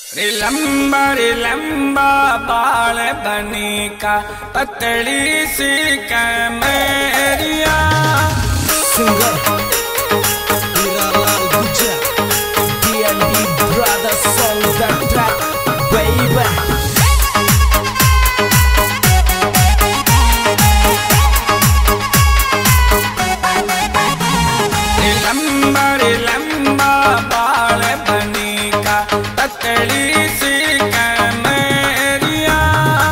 रिलम्बा बाल बनी का पतली सी कैमेरिया singer Hiralal Gujjar D&D Brothers song that track baby रिलम्बा बाल बनी का पतली सी कैमेरिया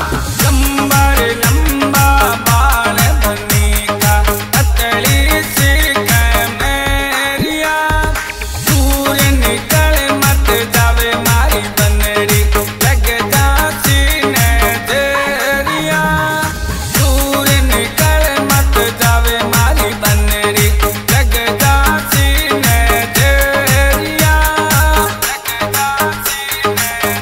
लंबा बाल बनी का पतली सी कैमेरिया दूर निकल मत जावे मारी बनड़ी लग जा सीने तेरिया दूर निकल मत जावे मारी बनड़ी लग जा सीने तेरिया लग जा सीने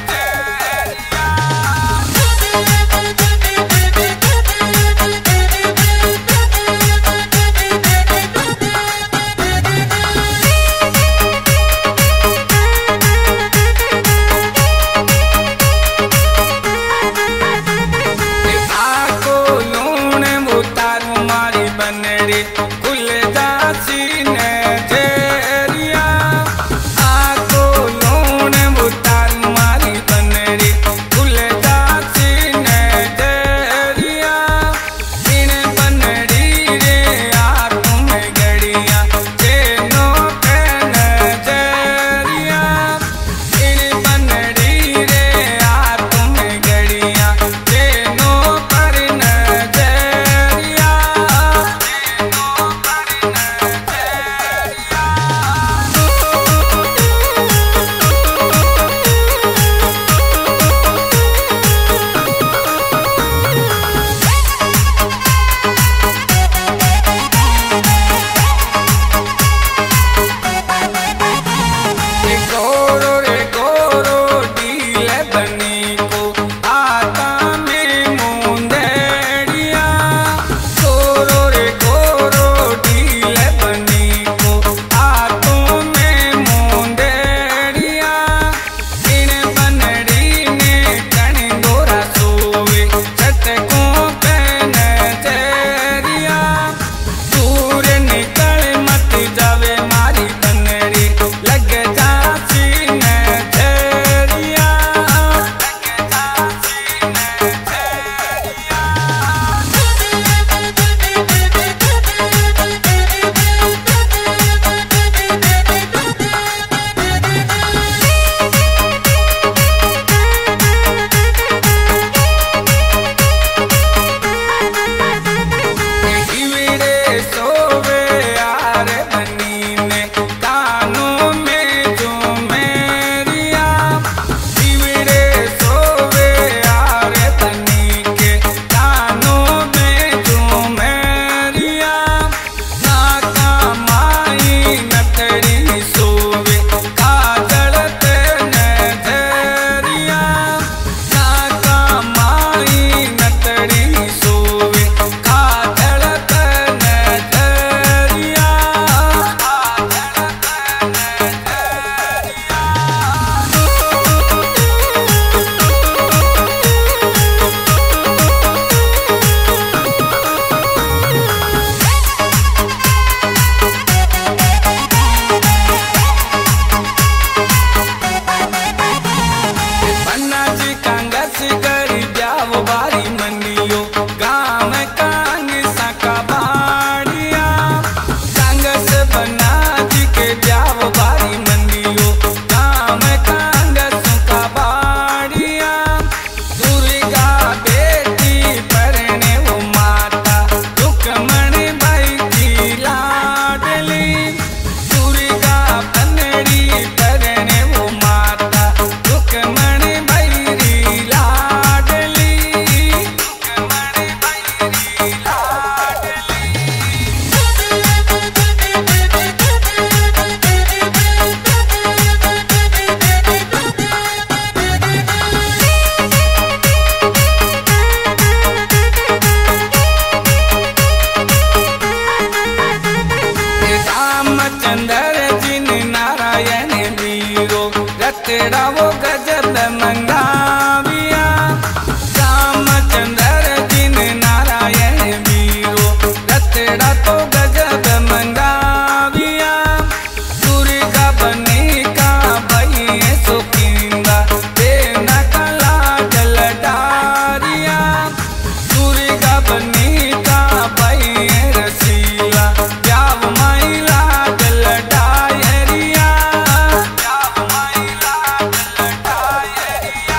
गजब मंगाविया रामचंद्र जिन नारायण वीरो रतड़ा तो गजब मंगाविया दुर्गा बनी का भई सुखिंदा देना कला जल डारिया दुर्गा बनी का भई रसीला जाव माइला जल डायरिया जाव माइला जल डायरिया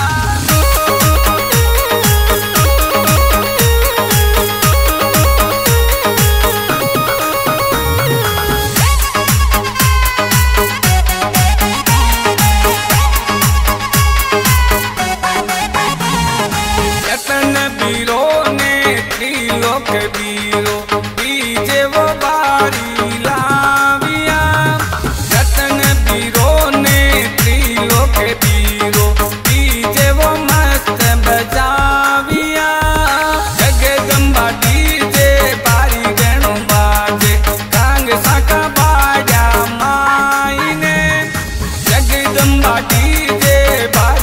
यतन वीरो ने त्रिलोक वीरो बीजे वो बारी लाविया यतन वीरो ने त्रिलोक वीरो बीजे वो मस्त बजाविया जगदम्बा डीजे बारी गणों बाजे कांग साका बाजा माई ने जगदम्बा डीजे बारी